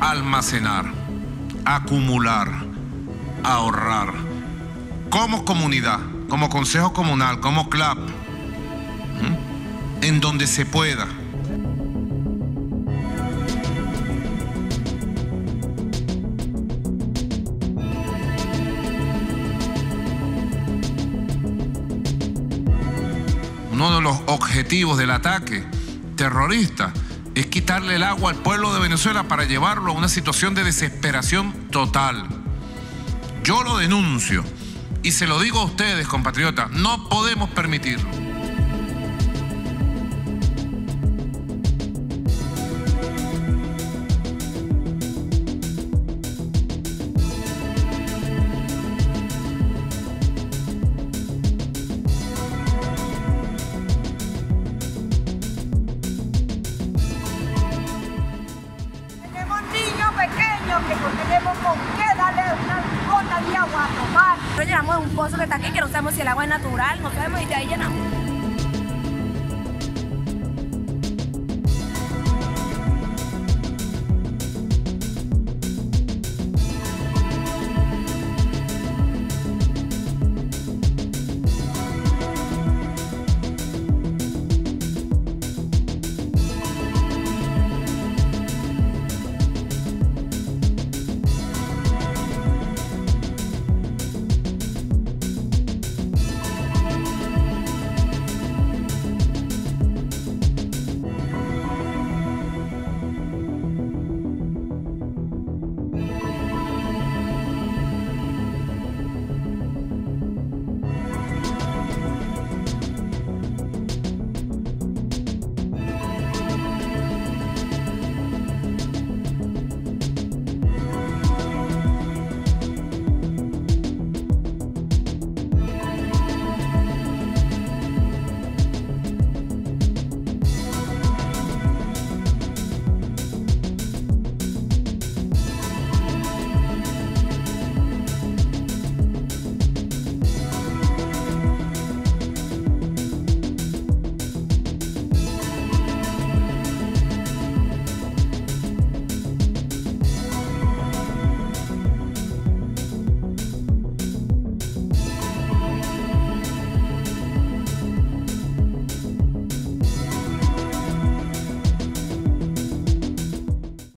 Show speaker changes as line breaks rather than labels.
almacenar, acumular, ahorrar, como comunidad, como consejo comunal, como CLAP, en donde se pueda. Uno de los objetivos del ataque terrorista es quitarle el agua al pueblo de Venezuela para llevarlo a una situación de desesperación total. Yo lo denuncio y se lo digo a ustedes, compatriotas, no podemos permitirlo.
Que no tenemos con qué darle una gota de agua a tomar.
Nosotros llenamos un pozo que está aquí, que no sabemos si el agua es natural, no sabemos, y de ahí llenamos.